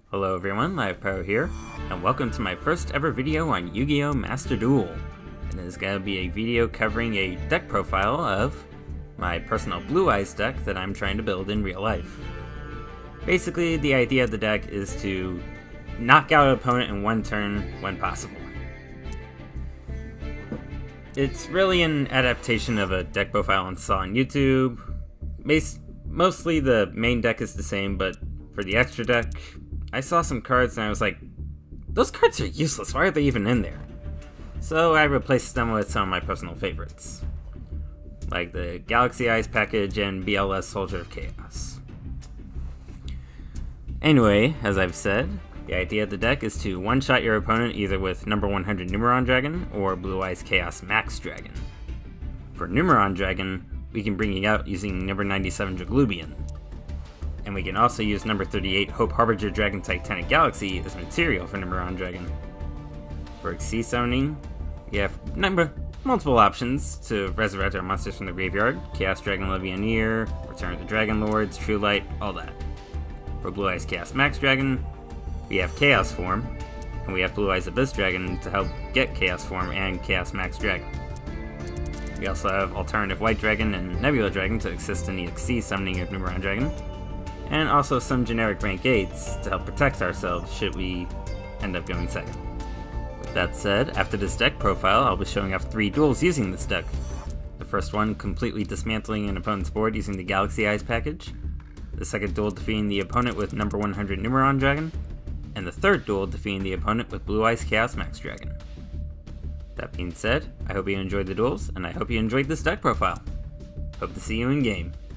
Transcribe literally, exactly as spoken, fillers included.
Hello everyone, LivePro here, and welcome to my first ever video on Yu-Gi-Oh! Master Duel. And this is going to be a video covering a deck profile of my personal Blue Eyes deck that I'm trying to build in real life. Basically, the idea of the deck is to knock out an opponent in one turn when possible. It's really an adaptation of a deck profile I saw on YouTube. Bas- mostly the main deck is the same, but for the extra deck, I saw some cards and I was like, those cards are useless, why are they even in there? So I replaced them with some of my personal favorites, like the Galaxy Eyes package and B L S Soldier of Chaos. Anyway, as I've said, the idea of the deck is to one-shot your opponent either with number one hundred Numeron Dragon or Blue Eyes Chaos Max Dragon. For Numeron Dragon, we can bring it out using number ninety-seven Draglubian. And we can also use number thirty-eight Hope Harbinger Dragon Titanic Galaxy as material for Numeron Dragon. For X C summoning, we have number multiple options to resurrect our monsters from the graveyard: Chaos Dragon Levianeer, Return of the Dragon Lords, True Light, all that. For Blue Eyes Chaos Max Dragon, we have Chaos Form, and we have Blue Eyes Abyss Dragon to help get Chaos Form and Chaos Max Dragon. We also have Alternative White Dragon and Nebula Dragon to assist in the X C summoning of Numeron Dragon, and also some generic rank eights to help protect ourselves should we end up going second. With that said, after this deck profile, I'll be showing off three duels using this deck. The first one completely dismantling an opponent's board using the Galaxy Eyes package, the second duel defeating the opponent with number one hundred Numeron Dragon, and the third duel defeating the opponent with Blue Eyes Chaos Max Dragon. That being said, I hope you enjoyed the duels, and I hope you enjoyed this deck profile. Hope to see you in game.